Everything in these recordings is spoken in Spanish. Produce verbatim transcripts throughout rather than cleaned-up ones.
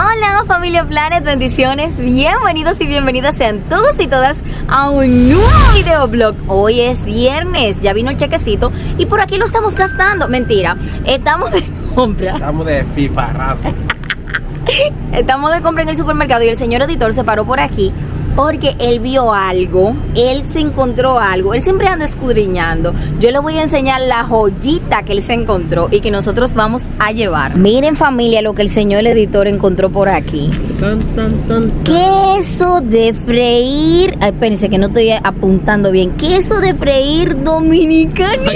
Hola familia Planet, bendiciones, bienvenidos y bienvenidas sean todos y todas a un nuevo videoblog. Hoy es viernes, ya vino el chequecito y por aquí lo estamos gastando. Mentira, estamos de compra. Estamos de fifarrado. Estamos de compra en el supermercado y el señor editor se paró por aquí porque él vio algo, él se encontró algo, él siempre anda escudriñando. Yo le voy a enseñar la joyita que él se encontró y que nosotros vamos a llevar. Miren familia lo que el señor editor encontró por aquí. Tan, tan, tan, tan. Queso de freír. Ay, espérense que no estoy apuntando bien. Queso de freír dominicanísimo.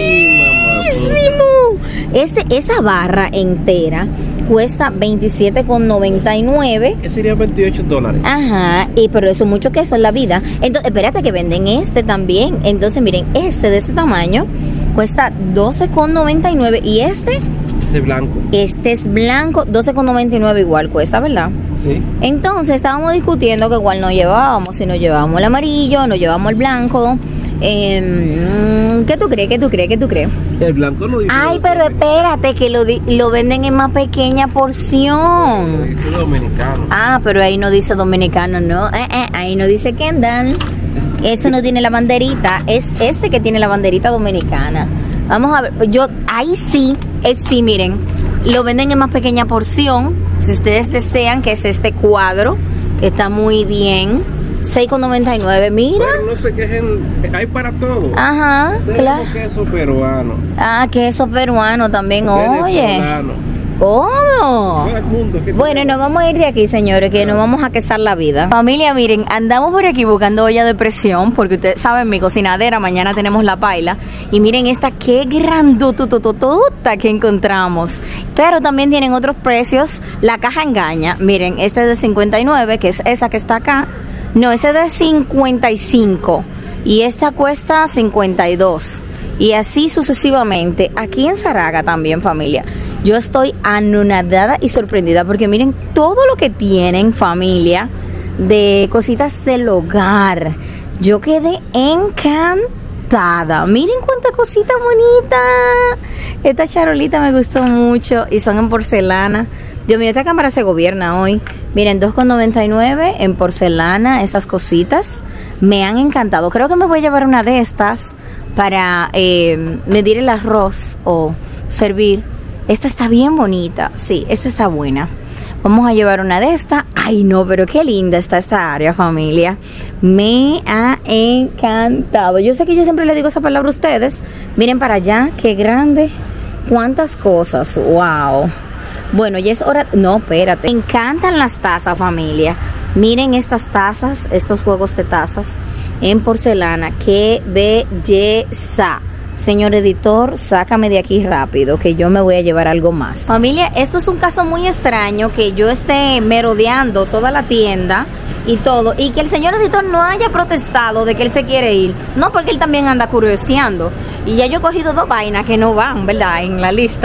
Ese, esa barra entera cuesta veintisiete con noventa y nueve. ¿Qué sería veintiocho dólares? Ajá, y pero eso es mucho queso en la vida. Entonces, espérate que venden este también. Entonces, miren, este de ese tamaño cuesta doce con noventa y nueve. Y este, Ese es blanco. este es blanco, doce con noventa y nueve igual cuesta, ¿verdad? Sí. Entonces, estábamos discutiendo que igual no llevábamos, si no llevábamos el amarillo, no llevábamos el blanco. Eh, ¿Qué tú crees? ¿Qué tú crees? ¿Qué tú crees? El blanco no dice. Ay, pero espérate, que lo, di lo venden en más pequeña porción. Dice dominicano. Ah, pero ahí no dice dominicano, no. Eh, eh, ahí no dice Kendall. Eso no tiene la banderita. Es este que tiene la banderita dominicana. Vamos a ver. Yo, ahí sí, es sí, miren. Lo venden en más pequeña porción. Si ustedes desean, que es este cuadro, que está muy bien. seis con noventa y nueve, mira. Pero no se quejen, hay para todo. Ajá, claro. Queso peruano. Ah, queso peruano también, oye. Venezolano. ¿Cómo? Todo el mundo, ¿qué Bueno, tal? nos vamos a ir de aquí, señores, que nos vamos a quesar la vida. Familia, miren, andamos por aquí buscando olla de presión, porque ustedes saben, mi cocinadera, mañana tenemos la paila. Y miren esta, qué grandotototota que encontramos. Pero también tienen otros precios. La caja engaña. Miren, este es de cincuenta y nueve, que es esa que está acá. No, ese es de cincuenta y cinco. Y esta cuesta cincuenta y dos. Y así sucesivamente. Aquí en Zaraga también, familia. Yo estoy anonadada y sorprendida porque miren todo lo que tienen, familia, de cositas del hogar. Yo quedé encantada. Miren cuánta cosita bonita. Esta charolita me gustó mucho y son en porcelana. Dios mío, esta cámara se gobierna hoy. Miren, dos con noventa y nueve en porcelana, estas cositas. Me han encantado. Creo que me voy a llevar una de estas para eh, medir el arroz o servir. Esta está bien bonita. Sí, esta está buena. Vamos a llevar una de estas. Ay, no, pero qué linda está esta área, familia. Me ha encantado. Yo sé que yo siempre le digo esa palabra a ustedes. Miren para allá, qué grande. Cuántas cosas. Wow. Bueno, ya es hora. No, espérate. Me encantan las tazas, familia. Miren estas tazas, estos juegos de tazas en porcelana. Qué belleza. Señor editor, sácame de aquí rápido, que yo me voy a llevar algo más. Familia, esto es un caso muy extraño, que yo esté merodeando toda la tienda y todo, y que el señor editor no haya protestado de que él se quiere ir. No, porque él también anda curioseando. Y ya yo he cogido dos vainas que no van, ¿verdad? En la lista.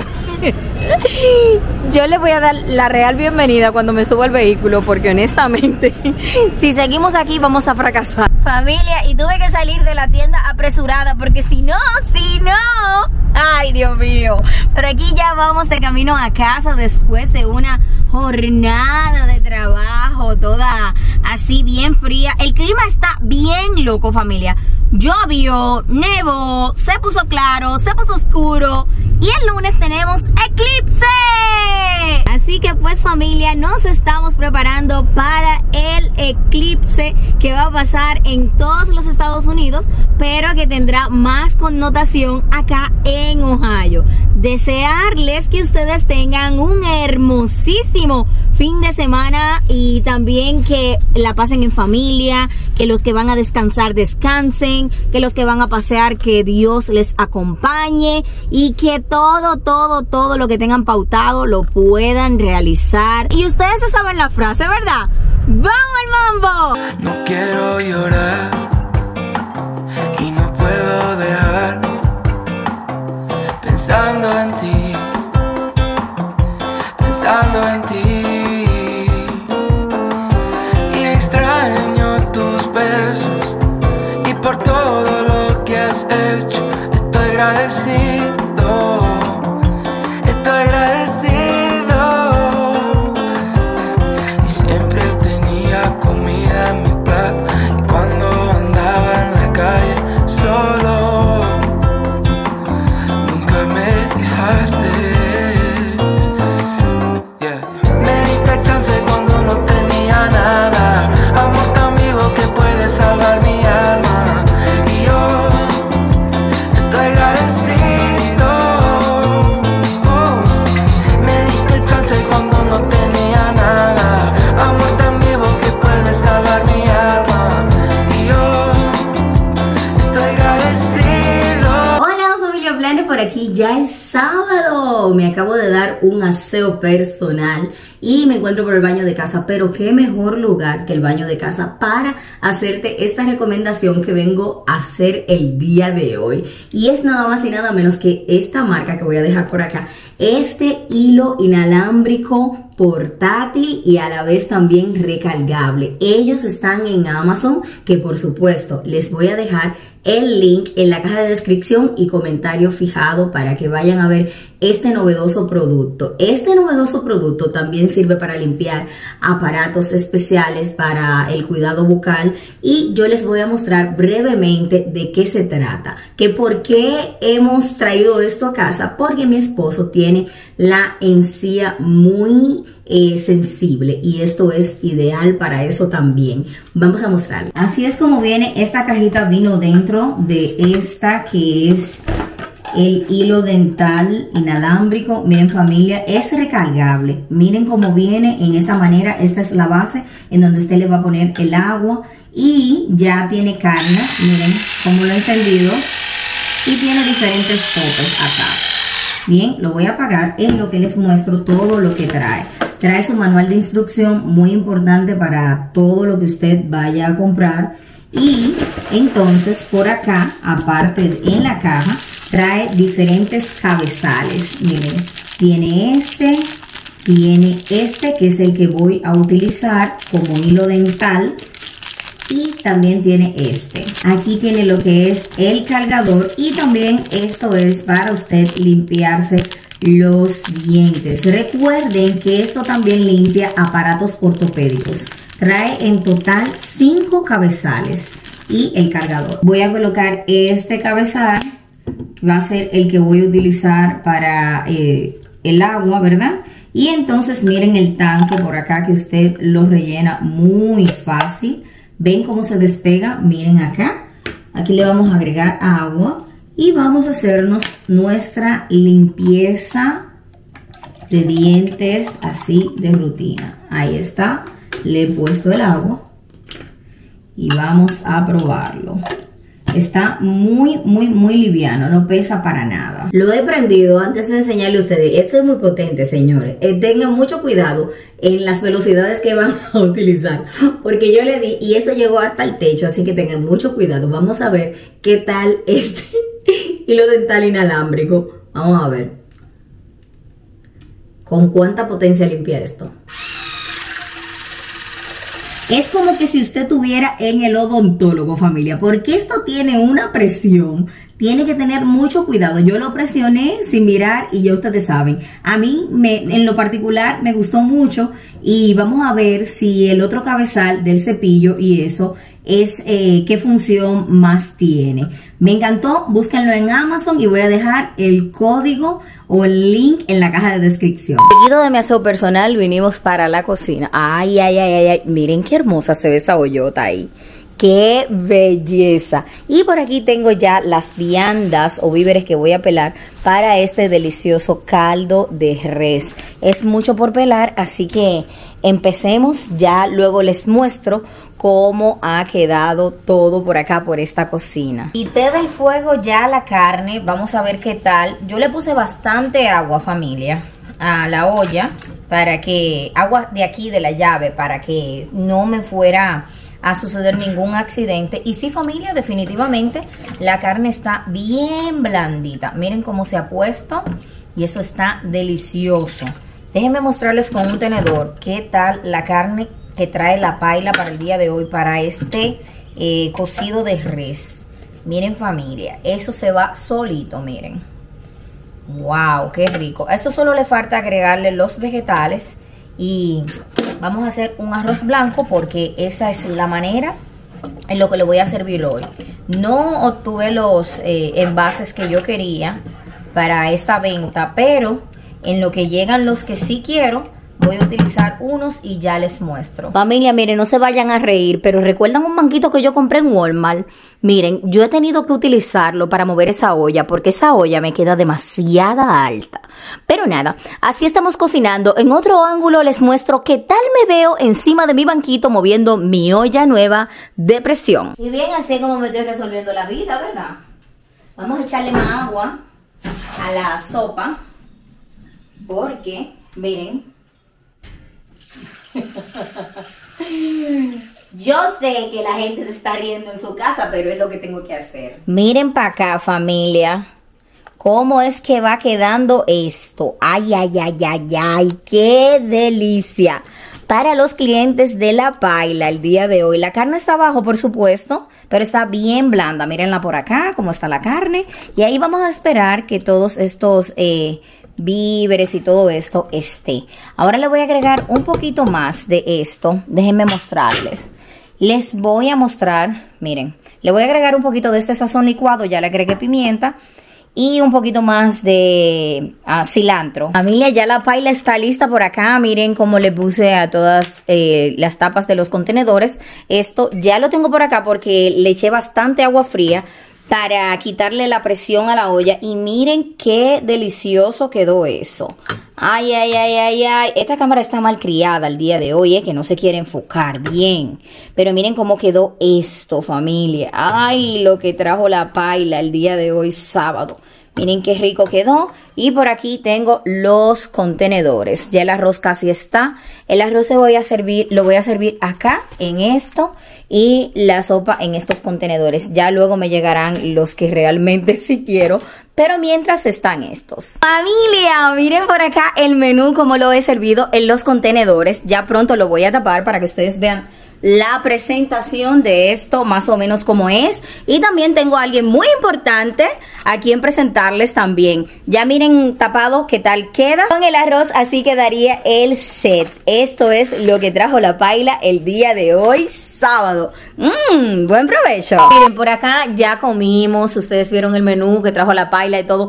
Yo le voy a dar la real bienvenida cuando me suba al vehículo, porque honestamente si seguimos aquí vamos a fracasar. Familia, y tuve que salir de la tienda apresurada porque si no, si no, ay Dios mío. Pero aquí ya vamos de camino a casa después de una jornada de trabajo toda así bien fría. El clima está bien loco, familia. Llovió, nevó, se puso claro, se puso oscuro y el lunes tenemos eclipse. Así que pues familia, nos estamos preparando para el eclipse que va a pasar en todos los Estados Unidos, pero que tendrá más connotación acá en Ohio. Desearles que ustedes tengan un hermosísimo fin de semana y también que la pasen en familia, que los que van a descansar descansen, que los que van a pasear que Dios les acompañe y que todo, todo, todo lo que tengan pautado lo puedan realizar. Y ustedes se saben la frase, ¿verdad? ¡Vamos al mambo! No quiero llorar y no puedo dejar pensando en ti, pensando en ti. Y extraño tus besos y por todo lo que has hecho. Estoy agradecido, estoy agradecido. chance cuando no tenía nada. Amor tan vivo que puede salvar mi alma. Y yo estoy agradecido. Oh, me diste chance cuando no tenía nada. Amor tan vivo que puede salvar mi alma. Y yo estoy agradecido. Hola familia Planner, por aquí ya es sábado. Me acabo de dar un aseo personal y me encuentro por el baño de casa, pero qué mejor lugar que el baño de casa para hacerte esta recomendación que vengo a hacer el día de hoy. Y es nada más y nada menos que esta marca que voy a dejar por acá. Este hilo inalámbrico portátil y a la vez también recargable. Ellos están en Amazon, que por supuesto les voy a dejar el link en la caja de descripción y comentario fijado para que vayan a ver este novedoso producto. Este novedoso producto también sirve para limpiar aparatos especiales para el cuidado bucal y yo les voy a mostrar brevemente de qué se trata. Que por qué hemos traído esto a casa, porque mi esposo tiene la encía muy eh, sensible y esto es ideal para eso también. Vamos a mostrarles. Así es como viene esta cajita, vino dentro de esta que es el hilo dental inalámbrico. Miren familia, es recargable. Miren cómo viene en esta manera. Esta es la base en donde usted le va a poner el agua y ya tiene carne. Miren cómo lo he encendido y tiene diferentes topes acá. Bien, lo voy a apagar en lo que les muestro todo lo que trae. Trae su manual de instrucción, muy importante para todo lo que usted vaya a comprar. Y entonces por acá, aparte en la caja, trae diferentes cabezales. Miren, tiene este, tiene este que es el que voy a utilizar como hilo dental. Y también tiene este. Aquí tiene lo que es el cargador y también esto es para usted limpiarse los dientes. Recuerden que esto también limpia aparatos ortopédicos. Trae en total cinco cabezales y el cargador. Voy a colocar este cabezal, va a ser el que voy a utilizar para eh, el agua, ¿verdad? Y entonces miren el tanque por acá que usted lo rellena muy fácil. ¿Ven cómo se despega? Miren acá. Aquí le vamos a agregar agua y vamos a hacernos nuestra limpieza de dientes así de rutina. Ahí está. Le he puesto el agua y vamos a probarlo. Está muy, muy, muy liviano, no pesa para nada. Lo he prendido antes de enseñarle a ustedes. Esto es muy potente, señores. Eh, tengan mucho cuidado en las velocidades que van a utilizar, porque yo le di y eso llegó hasta el techo, así que tengan mucho cuidado. Vamos a ver qué tal este hilo dental inalámbrico. Vamos a ver con cuánta potencia limpia esto. Es como que si usted tuviera en el odontólogo, familia, porque esto tiene una presión. Tiene que tener mucho cuidado. Yo lo presioné sin mirar y ya ustedes saben. A mí, me, en lo particular, me gustó mucho. Y vamos a ver si el otro cabezal del cepillo y eso es eh, qué función más tiene. Me encantó. Búsquenlo en Amazon y voy a dejar el código o el link en la caja de descripción. Seguido de mi aseo personal, vinimos para la cocina. Ay, ay, ay, ay, ay. Miren qué hermosa se ve esa hoyota ahí. ¡Qué belleza! Y por aquí tengo ya las viandas o víveres que voy a pelar para este delicioso caldo de res. Es mucho por pelar, así que empecemos. Ya luego les muestro cómo ha quedado todo por acá, por esta cocina. Quité del fuego ya la carne. Vamos a ver qué tal. Yo le puse bastante agua, familia, a la olla, para que, agua de aquí de la llave, para que no me fuera a suceder ningún accidente. Y sí, familia, definitivamente la carne está bien blandita. Miren cómo se ha puesto y eso está delicioso. Déjenme mostrarles con un tenedor qué tal la carne que trae la paila para el día de hoy, para este eh, cocido de res. Miren, familia, eso se va solito, miren. Wow, qué rico. A esto solo le falta agregarle los vegetales y vamos a hacer un arroz blanco porque esa es la manera en lo que le voy a servir hoy. No obtuve los eh, envases que yo quería para esta venta, pero en lo que llegan los que sí quiero, voy a utilizar unos y ya les muestro. Familia, miren, no se vayan a reír, pero ¿recuerdan un banquito que yo compré en Walmart? Miren, yo he tenido que utilizarlo para mover esa olla, porque esa olla me queda demasiada alta. Pero nada, así estamos cocinando. En otro ángulo les muestro qué tal me veo encima de mi banquito moviendo mi olla nueva de presión. Y bien, así como me estoy resolviendo la vida, ¿verdad? Vamos a echarle más agua a la sopa, porque, miren, yo sé que la gente se está riendo en su casa, pero es lo que tengo que hacer. Miren para acá, familia, cómo es que va quedando esto. Ay, ay, ay, ay, ay, qué delicia. Para los clientes de La Paila el día de hoy, la carne está abajo, por supuesto, pero está bien blanda. Mírenla por acá, cómo está la carne. Y ahí vamos a esperar que todos estos eh, víveres y todo esto esté. Ahora le voy a agregar un poquito más de esto. Déjenme mostrarles. Les voy a mostrar, miren, le voy a agregar un poquito de este sazón licuado. Ya le agregué pimienta y un poquito más de uh, cilantro. Familia, ya la paila está lista por acá. Miren cómo le puse a todas eh, las tapas de los contenedores. Esto ya lo tengo por acá porque le eché bastante agua fría para quitarle la presión a la olla. Y miren qué delicioso quedó eso. Ay, ay, ay, ay, ay. Esta cámara está mal criada el día de hoy, eh, que no se quiere enfocar bien. Pero miren cómo quedó esto, familia. Ay, lo que trajo la paila el día de hoy, sábado. Miren qué rico quedó. Y por aquí tengo los contenedores. Ya el arroz casi está. El arroz se voy a servir, lo voy a servir acá en esto. Y la sopa en estos contenedores. Ya luego me llegarán los que realmente sí quiero. Pero mientras están estos. Familia, miren por acá el menú como lo he servido en los contenedores. Ya pronto lo voy a tapar para que ustedes vean la presentación de esto, más o menos como es. Y también tengo a alguien muy importante a quien presentarles también. Ya miren tapado qué tal queda. Con el arroz así quedaría el set. Esto es lo que trajo la paila el día de hoy, sábado. Mmm, buen provecho. Miren, por acá ya comimos. Ustedes vieron el menú que trajo la paila y todo.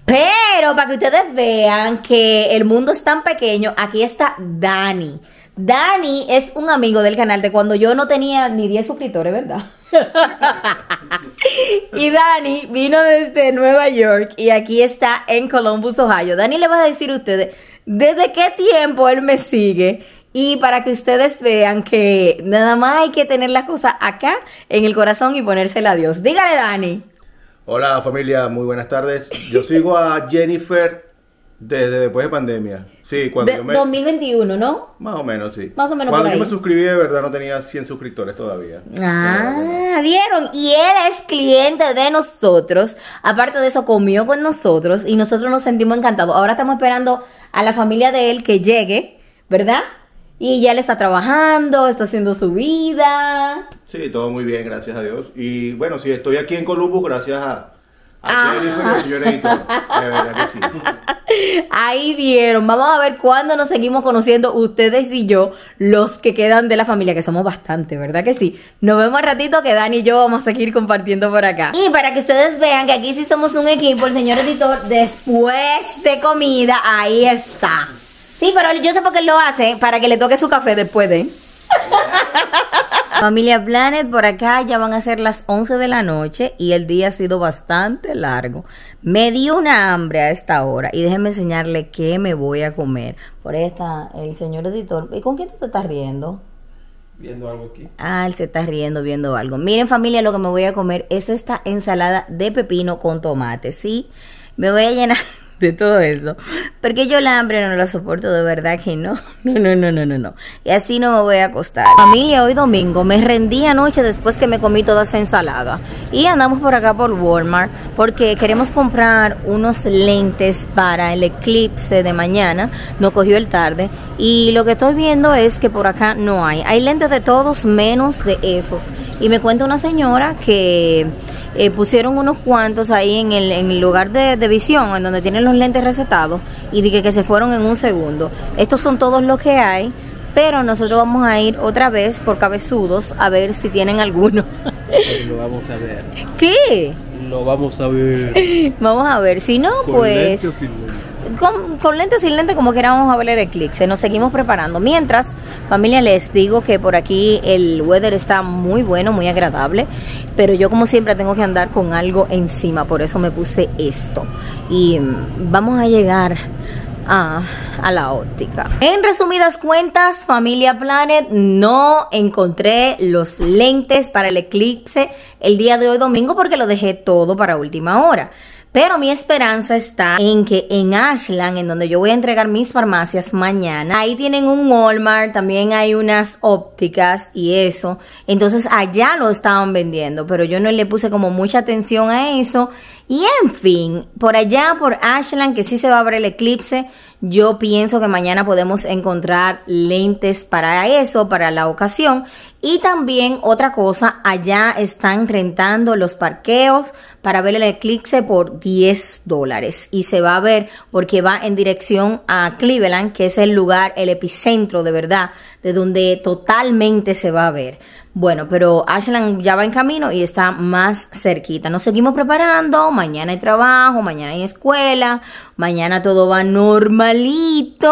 Pero para que ustedes vean que el mundo es tan pequeño, aquí está Dani. Dani es un amigo del canal de cuando yo no tenía ni diez suscriptores, ¿verdad? Y Dani vino desde Nueva York y aquí está en Columbus, Ohio. Dani le va a decir a ustedes desde qué tiempo él me sigue. Y para que ustedes vean que nada más hay que tener las cosas acá en el corazón y ponérsela a Dios. Dígale, Dani. Hola familia, muy buenas tardes. Yo sigo a Jennifer desde después de pandemia. Sí, cuando de, yo me... dos mil veintiuno, ¿no? Más o menos, sí. Más o menos cuando por yo ahí. me suscribí, de verdad, no tenía cien suscriptores todavía. Ah, ¿vieron? Y él es cliente de nosotros. Aparte de eso, comió con nosotros y nosotros nos sentimos encantados. Ahora estamos esperando a la familia de él que llegue, ¿verdad? Y ya él está trabajando, está haciendo su vida. Sí, todo muy bien, gracias a Dios. Y bueno, sí, estoy aquí en Columbus gracias a, a Ah. Jennifer y al señor editor. De verdad que sí. Ahí vieron. Vamos a ver cuándo nos seguimos conociendo ustedes y yo, los que quedan de la familia, que somos bastante, ¿verdad que sí? Nos vemos al ratito que Dani y yo vamos a seguir compartiendo por acá. Y para que ustedes vean que aquí sí somos un equipo, el señor editor, después de comida, ahí está. Sí, pero yo sé por qué él lo hace, para que le toque su café después de... Familia Planet, por acá ya van a ser las once de la noche y el día ha sido bastante largo. Me dio una hambre a esta hora y déjenme enseñarle qué me voy a comer. Por ahí está el señor editor. ¿Y con quién tú te estás riendo? Viendo algo aquí. Ah, él se está riendo viendo algo. Miren familia, lo que me voy a comer es esta ensalada de pepino con tomate, ¿sí? Me voy a llenar de todo eso, porque yo la hambre no la soporto, de verdad que no, no, no, no, no, no, no, y así no me voy a acostar. Familia, hoy domingo me rendí anoche después que me comí toda esa ensalada y andamos por acá por Walmart porque queremos comprar unos lentes para el eclipse de mañana. Nos cogió el tarde y lo que estoy viendo es que por acá no hay, hay lentes de todos menos de esos. Y me cuenta una señora que eh, pusieron unos cuantos ahí en el, en el lugar de, de visión, en donde tienen los lentes recetados, y dije que se fueron en un segundo. Estos son todos los que hay, pero nosotros vamos a ir otra vez por cabezudos a ver si tienen alguno. Lo vamos a ver. ¿Qué? Lo vamos a ver. Vamos a ver, si no, Con pues... lente o sin lente. con, con lentes sin lentes, como queramos vamos a ver el eclipse. Nos seguimos preparando. Mientras, familia, les digo que por aquí el weather está muy bueno, muy agradable, pero yo como siempre tengo que andar con algo encima, por eso me puse esto. Y um, vamos a llegar a, a la óptica. En resumidas cuentas, familia Planet, no encontré los lentes para el eclipse el día de hoy domingo porque lo dejé todo para última hora. Pero mi esperanza está en que en Ashland, en donde yo voy a entregar mis farmacias mañana, ahí tienen un Walmart, también hay unas ópticas y eso. Entonces allá lo estaban vendiendo, pero yo no le puse como mucha atención a eso. Y en fin, por allá, por Ashland, que sí se va a ver el eclipse, yo pienso que mañana podemos encontrar lentes para eso, para la ocasión. Y también otra cosa, allá están rentando los parqueos para ver el eclipse por diez dólares. Y se va a ver porque va en dirección a Cleveland, que es el lugar, el epicentro de verdad, de donde totalmente se va a ver. Bueno, pero Ashland ya va en camino y está más cerquita. Nos seguimos preparando. Mañana hay trabajo, mañana hay escuela, mañana todo va normalito.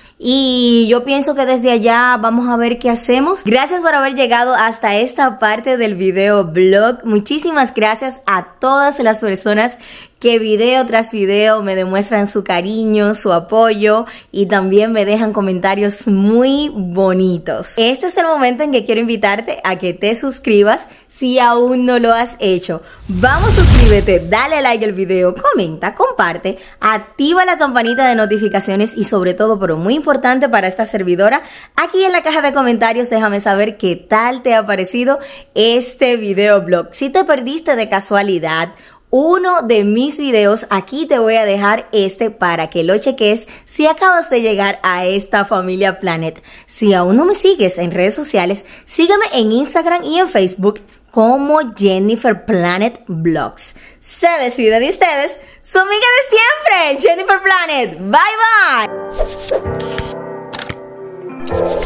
Y yo pienso que desde allá vamos a ver qué hacemos. Gracias por haber llegado hasta esta parte del video blog. Muchísimas gracias a todas las personas que video tras video me demuestran su cariño, su apoyo y también me dejan comentarios muy bonitos. Este es el momento en que quiero invitarte a que te suscribas si aún no lo has hecho. Vamos, suscríbete, dale like al video, comenta, comparte, activa la campanita de notificaciones y sobre todo, pero muy importante para esta servidora, aquí en la caja de comentarios déjame saber qué tal te ha parecido este video blog. Si te perdiste de casualidad uno de mis videos, aquí te voy a dejar este para que lo cheques si acabas de llegar a esta familia Planet. Si aún no me sigues en redes sociales, sígueme en Instagram y en Facebook como Jennifer Planet Vlogs. Se despide de ustedes su amiga de siempre, Jennifer Planet. Bye bye.